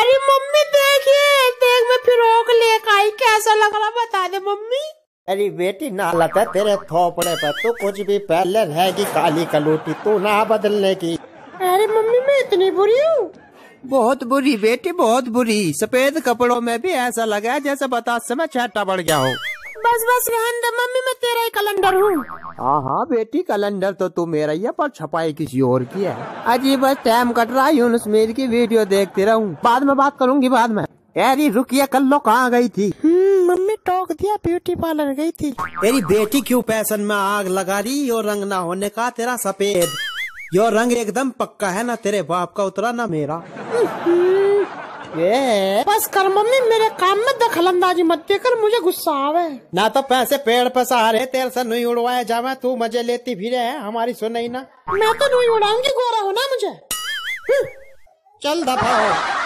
अरे मम्मी देखिए, देख मैं फिरोक लेकर आई, कैसा लग रहा बता दे मम्मी। अरे बेटी नालत है तेरे थोपड़े पर, तू कुछ भी पहले रहेगी काली कलूटी, तू ना बदलने की। अरे मम्मी मैं इतनी बुरी हूँ? बहुत बुरी बेटी, बहुत बुरी। सफेद कपड़ों में भी ऐसा लगा जैसे बतासे में छाटा पड़ गया हो। बस बस रहने दे मम्मी, मैं तेरा ही कैलेंडर हूँ। हाँ हाँ बेटी, कैलेंडर तो तू मेरा ही है, पर छपाई किसी और की है। अजी बस टाइम कट रहा है, यूनुस मेरी की वीडियो देखती रहूँ, बाद में बात करूंगी बाद में। यारी रुकिया, कल लो कहाँ गई थी? मम्मी टोक दिया, ब्यूटी पार्लर गई थी। तेरी बेटी क्यों फैशन में आग लगा रही? और रंग ना होने का तेरा सफेद, यो रंग एकदम पक्का है, ना तेरे बाप का उतरा ना मेरा। ये बस कर मम्मी, मेरे काम में दखल अंदाजी मत देकर, मुझे गुस्सा आवे। ना तो पैसे पेड़ पर सहारे तेरे से नहीं उड़वाए जावे, तू मजे लेती फिरे है, हमारी सुन ही ना। मैं तो नहीं उड़ाऊंगी, गोरा हो ना मुझे। चल दफा हो।